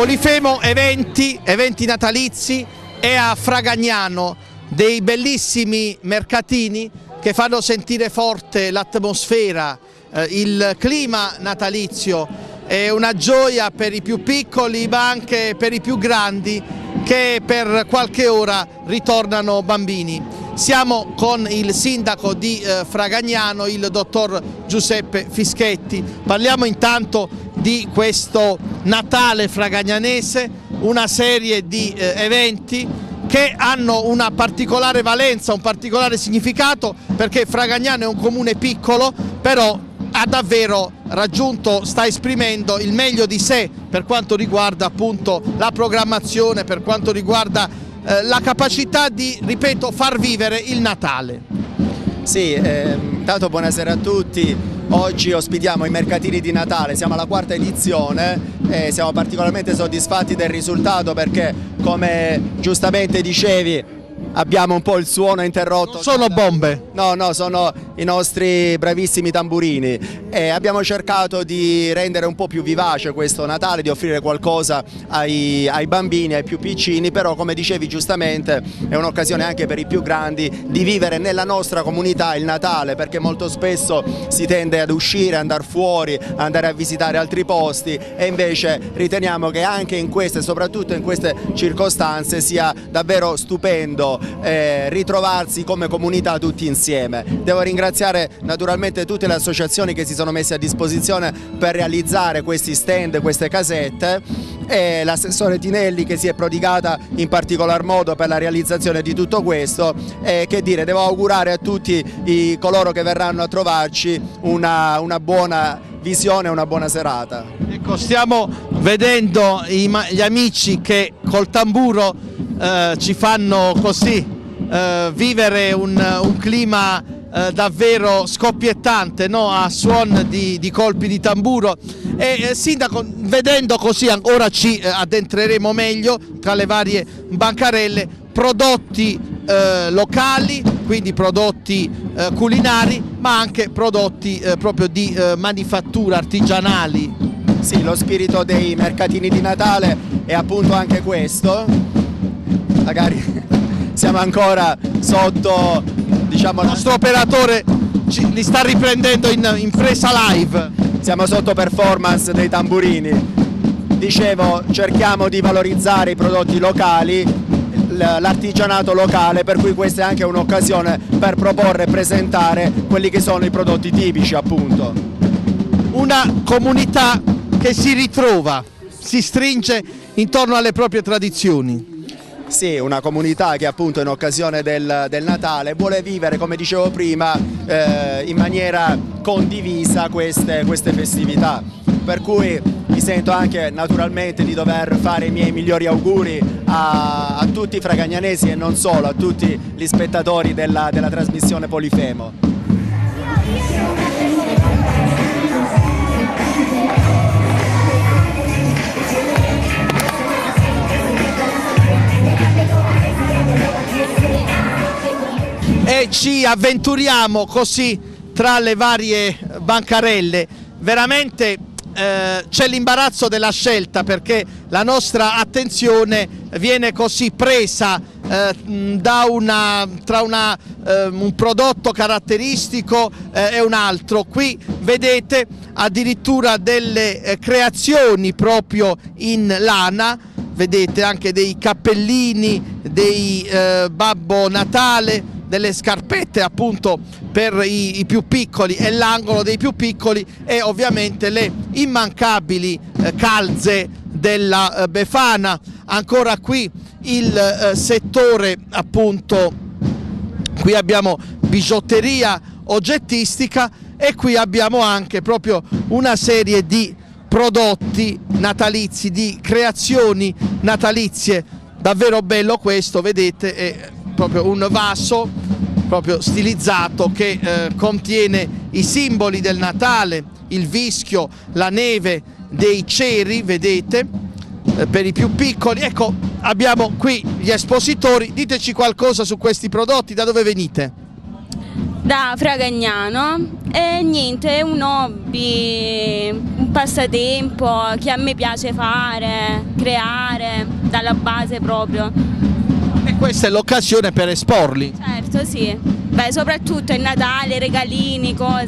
Polifemo eventi natalizi, e a Fragagnano dei bellissimi mercatini che fanno sentire forte l'atmosfera, il clima natalizio. È una gioia per i più piccoli ma anche per i più grandi, che per qualche ora ritornano bambini. Siamo con il sindaco di Fragagnano, il dottor Giuseppe Fischetti. Parliamo intanto di questo Natale fragagnanese, una serie di eventi che hanno una particolare valenza, un particolare significato, perché Fragagnano è un comune piccolo, però ha davvero raggiunto, sta esprimendo il meglio di sé per quanto riguarda appunto la programmazione, per quanto riguarda la capacità di, ripeto, far vivere il Natale. Sì, intanto buonasera a tutti. Oggi ospitiamo i mercatini di Natale, siamo alla quarta edizione e siamo particolarmente soddisfatti del risultato perché, come giustamente dicevi, abbiamo un po' il suono interrotto. Non sono bombe? No, sono i nostri bravissimi tamburini, e abbiamo cercato di rendere un po' più vivace questo Natale, di offrire qualcosa ai bambini, ai più piccini, però come dicevi giustamente è un'occasione anche per i più grandi di vivere nella nostra comunità il Natale, perché molto spesso si tende ad uscire, andare fuori, andare a visitare altri posti, e invece riteniamo che anche in queste, soprattutto in queste circostanze, sia davvero stupendo ritrovarsi come comunità tutti insieme. Devo ringraziare naturalmente tutte le associazioni che si sono messe a disposizione per realizzare questi stand, queste casette, e l'assessore Tinelli che si è prodigata in particolar modo per la realizzazione di tutto questo. E che dire, devo augurare a tutti coloro che verranno a trovarci una buona visione, una buona serata. Ecco, stiamo vedendo gli amici che col tamburo ci fanno così vivere un clima davvero scoppiettante, no? A suon di colpi di tamburo. E sindaco, vedendo così, ora ci addentreremo meglio tra le varie bancarelle, prodotti locali, quindi prodotti culinari, ma anche prodotti proprio di manifattura, artigianali. Sì, lo spirito dei mercatini di Natale è appunto anche questo. Magari siamo ancora sotto, diciamo, il nostro operatore li sta riprendendo in presa live. Siamo sotto performance dei tamburini. Dicevo, cerchiamo di valorizzare i prodotti locali, l'artigianato locale, per cui questa è anche un'occasione per proporre e presentare quelli che sono i prodotti tipici, appunto. Una comunità che si ritrova, si stringe intorno alle proprie tradizioni. Sì, una comunità che appunto in occasione del Natale vuole vivere, come dicevo prima, in maniera condivisa queste festività, per cui mi sento anche naturalmente di dover fare i miei migliori auguri a tutti i fragagnanesi e non solo, a tutti gli spettatori della trasmissione Polifemo. E ci avventuriamo così tra le varie bancarelle. Veramente c'è l'imbarazzo della scelta, perché la nostra attenzione viene così presa tra un prodotto caratteristico e un altro. Qui vedete addirittura delle creazioni proprio in lana, vedete anche dei cappellini, dei Babbo Natale, delle scarpette appunto per i più piccoli e l'angolo dei più piccoli, e ovviamente le immancabili calze della Befana. Ancora qui il settore appunto, qui abbiamo bigiotteria oggettistica, e qui abbiamo anche proprio una serie di prodotti natalizi, di creazioni natalizie. Davvero bello questo, vedete, è proprio un vaso proprio stilizzato che contiene i simboli del Natale, il vischio, la neve, dei ceri, vedete, per i più piccoli. Ecco, abbiamo qui gli espositori. Diteci qualcosa su questi prodotti, da dove venite? da Fragagnano e niente, è un hobby, un passatempo che a me piace fare, creare dalla base proprio. E questa è l'occasione per esporli? Certo, sì. Beh, soprattutto è Natale, regalini, cose.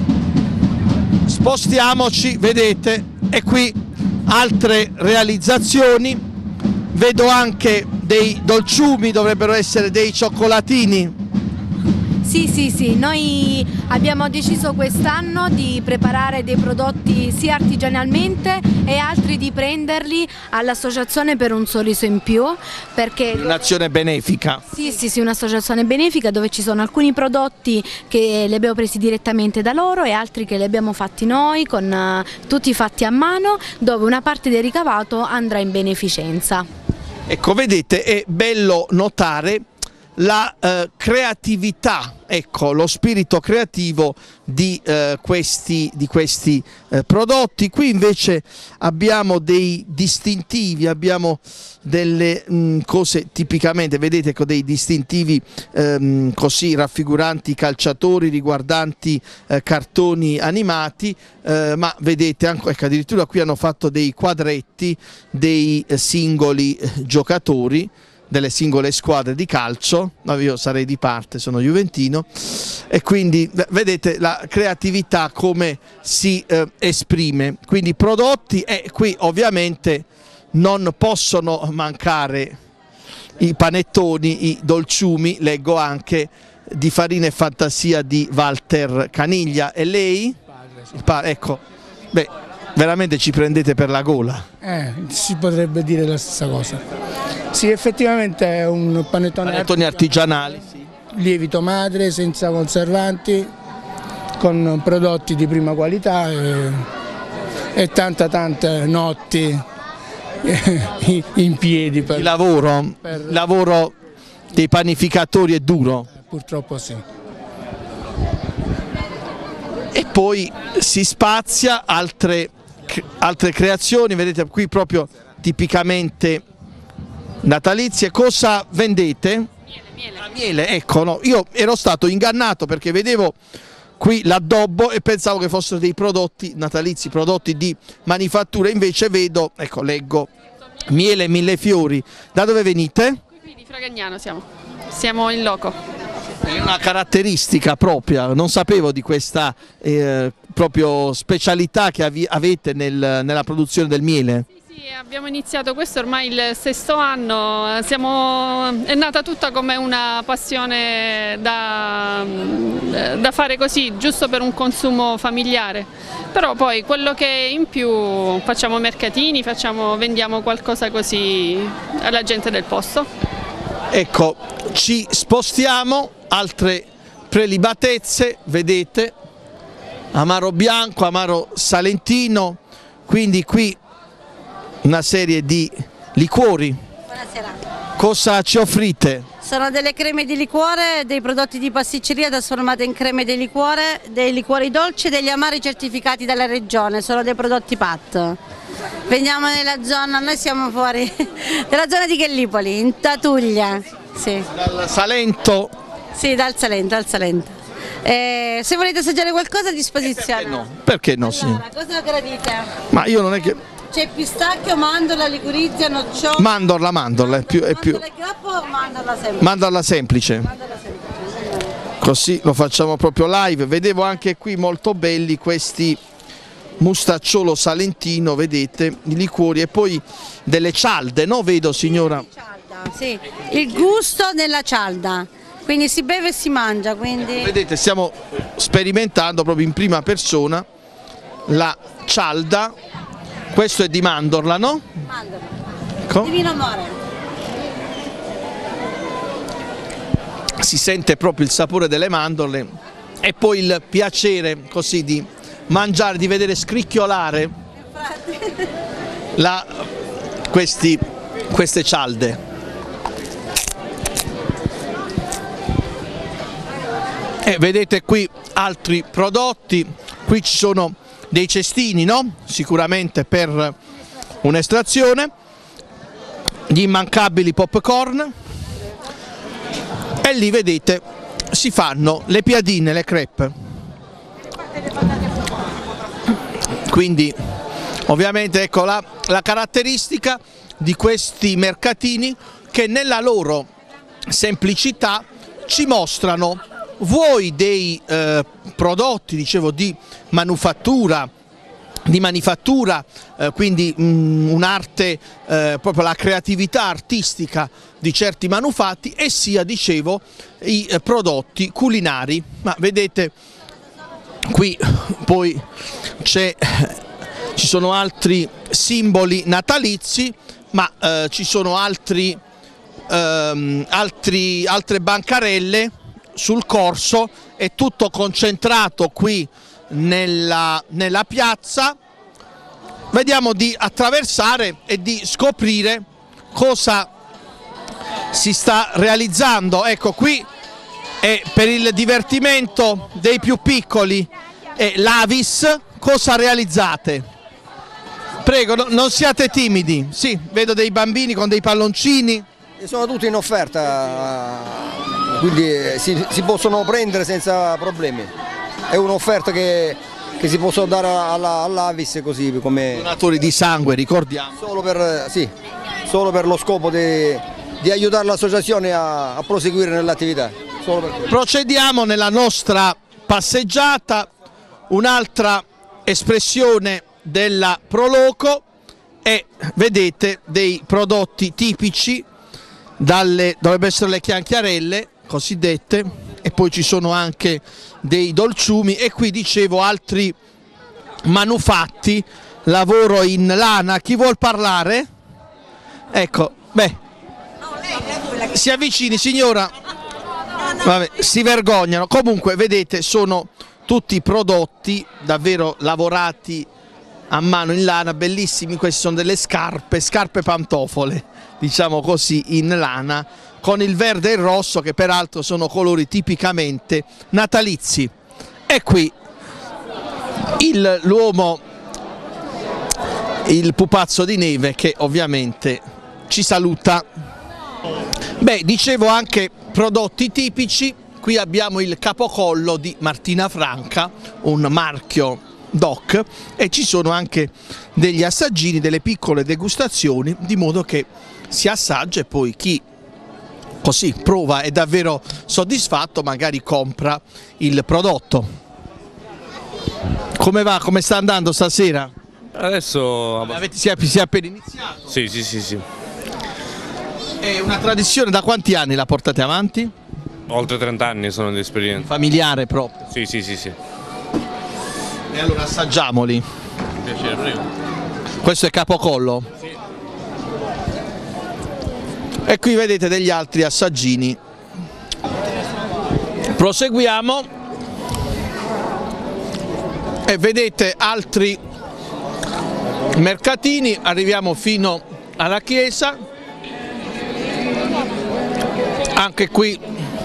Spostiamoci, vedete, e qui altre realizzazioni, vedo anche dei dolciumi, dovrebbero essere dei cioccolatini. Sì, noi abbiamo deciso quest'anno di preparare dei prodotti sia artigianalmente e altri di prenderli all'Associazione per un Sorriso in Più, perché Un'azione benefica. Sì, un'associazione benefica dove ci sono alcuni prodotti che li abbiamo presi direttamente da loro e altri che li abbiamo fatti noi, con tutti fatti a mano, dove una parte del ricavato andrà in beneficenza. Ecco, vedete, è bello notare la creatività, ecco, lo spirito creativo di questi prodotti. Qui invece abbiamo dei distintivi, abbiamo delle cose tipicamente, vedete, ecco, dei distintivi così raffiguranti calciatori, riguardanti cartoni animati, ma vedete anche, ecco, addirittura qui hanno fatto dei quadretti dei singoli giocatori delle singole squadre di calcio. Io sarei di parte, sono juventino, e quindi vedete la creatività come si esprime. Quindi prodotti, e qui ovviamente non possono mancare i panettoni, i dolciumi, leggo anche di Farina e Fantasia di Walter Caniglia. E lei? Il padre, ecco, beh, veramente ci prendete per la gola. Si potrebbe dire la stessa cosa. Sì, effettivamente è un panettone artigianali, sì. Lievito madre, senza conservanti, con prodotti di prima qualità e tante notti in piedi. Il lavoro dei panificatori è duro? Purtroppo sì. E poi si spazia altre creazioni, vedete qui proprio tipicamente natalizie. Cosa vendete? Miele. Miele, ecco, no, io ero stato ingannato perché vedevo qui l'addobbo e pensavo che fossero dei prodotti natalizi, prodotti di manifattura, invece vedo, ecco, leggo miele Millefiori. Da dove venite? Qui di Fragagnano siamo in loco. È una caratteristica propria, non sapevo di questa proprio specialità che avete nella produzione del miele. Sì, abbiamo iniziato questo ormai il 6° anno, è nata tutta come una passione da fare così, giusto per un consumo familiare, però poi quello che è in più facciamo mercatini, vendiamo qualcosa così alla gente del posto. Ecco, ci spostiamo, altre prelibatezze, vedete, amaro bianco, amaro salentino, quindi qui una serie di liquori. Buonasera. Cosa ci offrite? Sono delle creme di liquore, dei prodotti di pasticceria trasformate in creme di liquore, dei liquori dolci e degli amari certificati dalla regione, sono dei prodotti PAT. Veniamo nella zona, noi siamo fuori, della zona di Gallipoli, in Tatuglia. Sì. Dal Salento? Sì, dal Salento. Se volete assaggiare qualcosa a disposizione. Perché no? Perché no? Allora, sì. cosa gradite? Ma io non è che... C'è pistacchio, mandorla, liquirizia, nocciola. Mandorla, è più... Mandorla grappa o mandorla semplice? Mandorla semplice. Così lo facciamo proprio live. Vedevo anche qui molto belli questi mustacciolo salentino, vedete, i liquori e poi delle cialde, no? Vedo, signora? Sì, il gusto della cialda, quindi si beve e si mangia. Quindi... Vedete, stiamo sperimentando proprio in prima persona la cialda. Questo è di mandorla, no? Mandorla. Ecco. Divino amore. Si sente proprio il sapore delle mandorle e poi il piacere così di mangiare, di vedere scricchiolare queste cialde. E vedete qui altri prodotti, qui ci sono dei cestini, no? Sicuramente per un'estrazione, gli immancabili popcorn, e lì vedete si fanno le piadine, le crepe. Quindi ovviamente ecco la caratteristica di questi mercatini, che nella loro semplicità ci mostrano vuoi dei prodotti, dicevo, di manifattura, quindi un'arte, proprio la creatività artistica di certi manufatti, e sia, dicevo, i prodotti culinari. Ma vedete qui poi ci sono altri simboli natalizi, ma ci sono altre bancarelle sul corso, è tutto concentrato qui nella piazza. Vediamo di attraversare e di scoprire cosa si sta realizzando. Ecco, qui è per il divertimento dei più piccoli, è l'Avis. Cosa realizzate? Prego, non siate timidi. Sì, vedo dei bambini con dei palloncini. Sono tutti in offerta, quindi si possono prendere senza problemi. È un'offerta che si possono dare all'Avis, così come donatori di sangue, ricordiamo. Solo per lo scopo di aiutare l'associazione a proseguire nell'attività. Procediamo nella nostra passeggiata. Un'altra espressione della Proloco è, vedete, dei prodotti tipici, dovrebbero essere le chianchiarelle cosiddette, e poi ci sono anche dei dolciumi, e qui dicevo altri manufatti, lavoro in lana. Chi vuol parlare? Ecco, si avvicini signora. Vabbè, si vergognano. Comunque vedete, sono tutti prodotti davvero lavorati a mano in lana, bellissimi. Queste sono delle scarpe pantofole, diciamo così, in lana, con il verde e il rosso, che peraltro sono colori tipicamente natalizi. E qui l'uomo, il pupazzo di neve, che ovviamente ci saluta. Dicevo anche prodotti tipici. Qui abbiamo il capocollo di Martina Franca, un marchio DOC, e ci sono anche degli assaggini, delle piccole degustazioni, di modo che si assaggia e poi chi così prova è davvero soddisfatto, magari compra il prodotto. Come va? Come sta andando stasera? Adesso si è appena iniziato? Sì. È una tradizione, da quanti anni la portate avanti? Oltre 30 anni sono di esperienza. Familiare proprio? Sì. E allora assaggiamoli. Piacere, prego. Questo è capocollo? Sì. E qui vedete degli altri assaggini. Proseguiamo. E vedete altri mercatini, arriviamo fino alla chiesa. Anche qui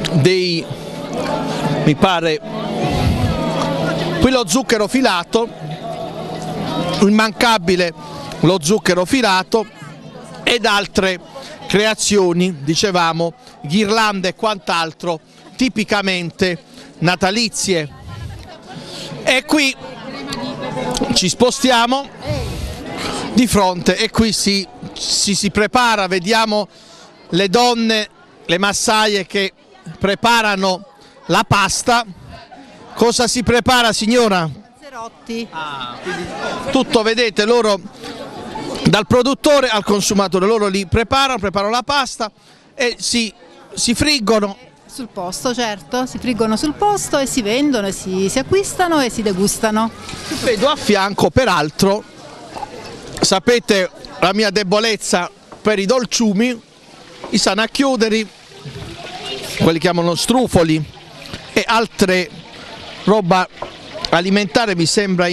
mi pare, qui lo zucchero filato, immancabile lo zucchero filato, ed altre creazioni, dicevamo, ghirlande e quant'altro, tipicamente natalizie. E qui ci spostiamo di fronte e qui si prepara, vediamo le donne, le massaie che preparano la pasta. Cosa si prepara, signora? Zerotti. Tutto, vedete, loro, dal produttore al consumatore, loro li preparano la pasta e si friggono. Sul posto, certo, si friggono sul posto e si vendono, e si acquistano e si degustano. Vedo a fianco, peraltro, sapete la mia debolezza per i dolciumi, i sanacchiuderi, quelli chiamano strufoli, e altre roba alimentare, mi sembra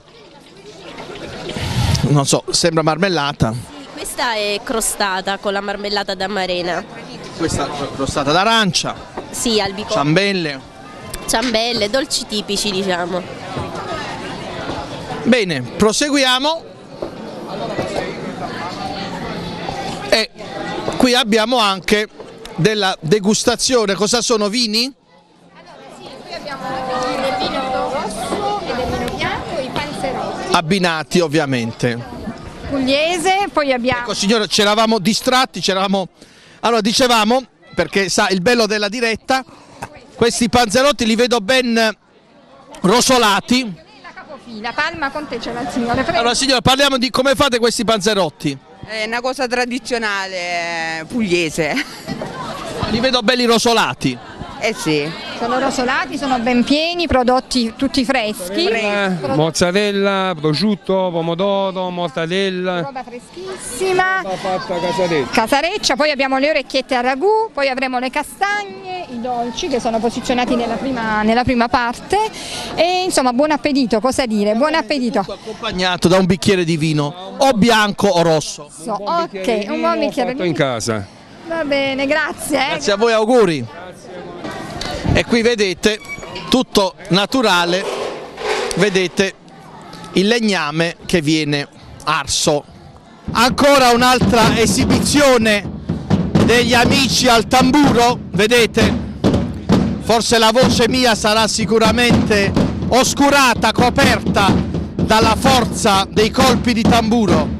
non so, sembra marmellata. Questa è crostata con la marmellata d'amarena. Questa crostata d'arancia. Sì, albicocca. Ciambelle, dolci tipici, diciamo. Bene, proseguiamo. E qui abbiamo anche della degustazione. Cosa sono? Vini? abbinati ovviamente. Pugliese, poi abbiamo... Ecco signora, ci eravamo distratti, allora dicevamo, perché sa il bello della diretta, questi panzerotti li vedo ben rosolati. La capofila, palma con te c'è la signora. Allora signora, parliamo di come fate questi panzerotti. È una cosa tradizionale pugliese. Li vedo belli rosolati. Eh sì. Sono rosolati, sono ben pieni, prodotti tutti freschi. Mozzarella, prosciutto, pomodoro, mortadella. Roba freschissima. Roba fatta casareccia. Casareccia, poi abbiamo le orecchiette a ragù, poi avremo le castagne, i dolci che sono posizionati nella prima parte. E insomma, buon appetito, cosa dire? Buon appetito. Accompagnato da un bicchiere di vino, o bianco o rosso. Ok, un buon bicchiere fatto in casa. Va bene, grazie. Grazie a voi, auguri. E qui vedete tutto naturale, vedete il legname che viene arso. Ancora un'altra esibizione degli amici al tamburo, vedete, forse la voce mia sarà sicuramente oscurata, coperta dalla forza dei colpi di tamburo.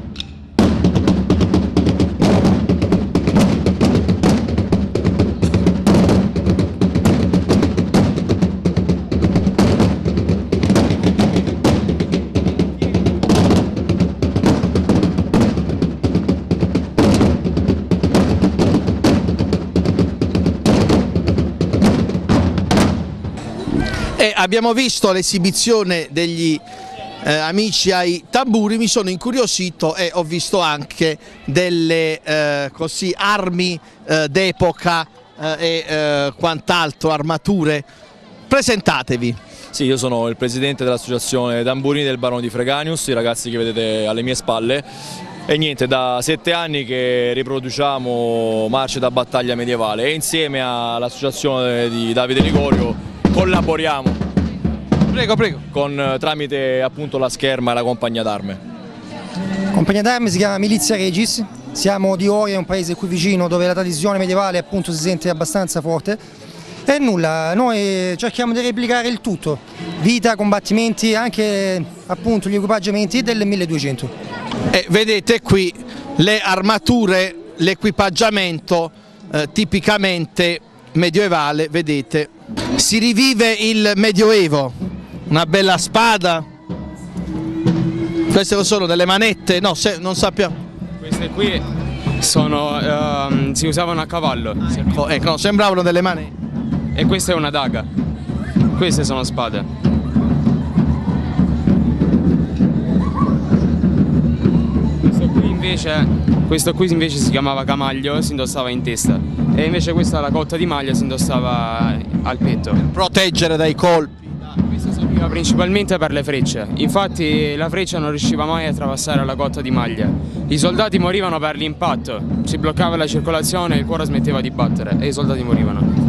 Abbiamo visto l'esibizione degli amici ai tamburi, mi sono incuriosito e ho visto anche delle armi d'epoca e quant'altro, armature. Presentatevi. Sì, io sono il presidente dell'associazione Tamburini del Barone di Freganius, i ragazzi che vedete alle mie spalle. E niente, da 7 anni che riproduciamo marce da battaglia medievale e insieme all'associazione di Davide Ligorio collaboriamo. Prego, prego. Tramite appunto la scherma e la compagnia d'arme. Compagnia d'arme si chiama Milizia Regis, siamo di Oria, un paese qui vicino dove la tradizione medievale appunto si sente abbastanza forte. E nulla, noi cerchiamo di replicare il tutto, vita, combattimenti, anche appunto gli equipaggiamenti del 1200. E vedete qui le armature, l'equipaggiamento tipicamente medievale, vedete. Si rivive il Medioevo, una bella spada. Queste sono delle manette? No, non sappiamo. Queste qui sono, si usavano a cavallo. Ecco, no, sembravano delle manette. E questa è una daga. Queste sono spade. Questo qui invece si chiamava camaglio, si indossava in testa. E invece questa, la cotta di maglia, si indossava al petto. Per proteggere dai colpi. Questo serviva principalmente per le frecce. Infatti la freccia non riusciva mai a trapassare la cotta di maglia. I soldati morivano per l'impatto, si bloccava la circolazione, il cuore smetteva di battere e i soldati morivano.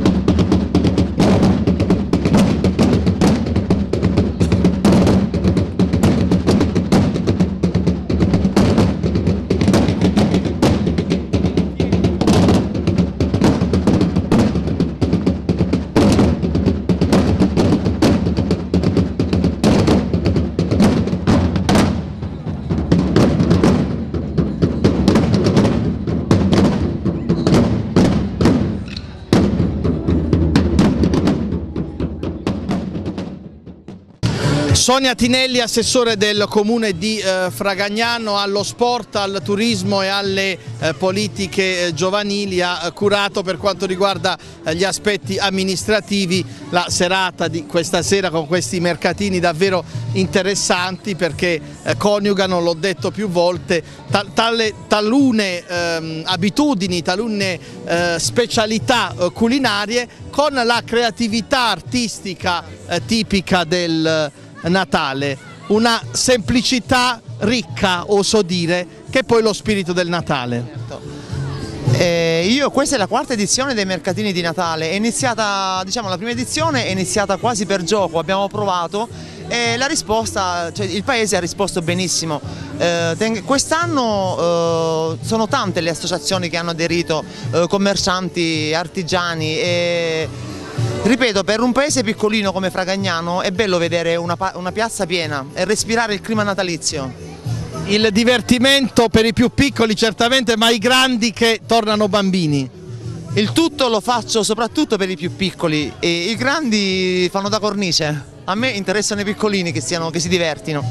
Sonia Tinelli, assessore del comune di Fragagnano allo sport, al turismo e alle politiche giovanili, ha curato per quanto riguarda gli aspetti amministrativi la serata di questa sera con questi mercatini davvero interessanti, perché coniugano, l'ho detto più volte, talune abitudini, talune specialità culinarie con la creatività artistica tipica del Natale, una semplicità ricca, oso dire, che è poi lo spirito del Natale. Questa è la 4ª edizione dei mercatini di Natale, è iniziata, diciamo, la prima edizione è iniziata quasi per gioco, abbiamo provato e la risposta, cioè il paese ha risposto benissimo. Quest'anno sono tante le associazioni che hanno aderito, commercianti, artigiani, Ripeto, per un paese piccolino come Fragagnano è bello vedere una piazza piena e respirare il clima natalizio. Il divertimento per i più piccoli certamente, ma i grandi che tornano bambini. Il tutto lo faccio soprattutto per i più piccoli e i grandi fanno da cornice. A me interessano i piccolini che si divertino.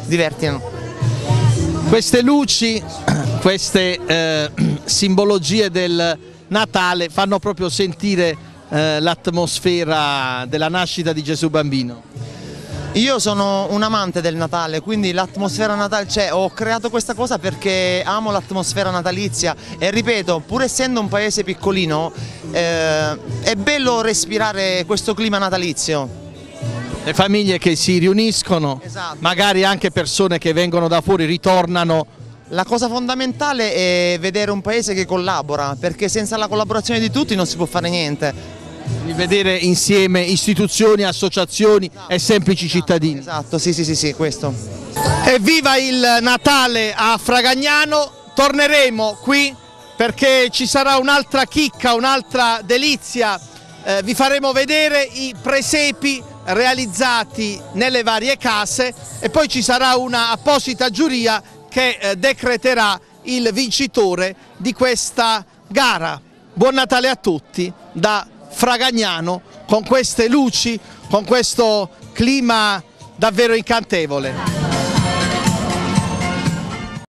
Queste luci, queste simbologie del Natale fanno proprio sentire l'atmosfera della nascita di Gesù Bambino. Io sono un amante del Natale, quindi l'atmosfera natalizia, ho creato questa cosa perché amo l'atmosfera natalizia e ripeto, pur essendo un paese piccolino, è bello respirare questo clima natalizio. Le famiglie che si riuniscono, esatto. Magari anche persone che vengono da fuori, ritornano. La cosa fondamentale è vedere un paese che collabora, perché senza la collaborazione di tutti non si può fare niente. Di vedere insieme istituzioni, associazioni e semplici cittadini. Esatto, sì, questo. Evviva il Natale a Fragagnano, torneremo qui perché ci sarà un'altra chicca, un'altra delizia, vi faremo vedere i presepi realizzati nelle varie case e poi ci sarà una apposita giuria che decreterà il vincitore di questa gara. Buon Natale a tutti da Fragagnano, con queste luci, con questo clima davvero incantevole.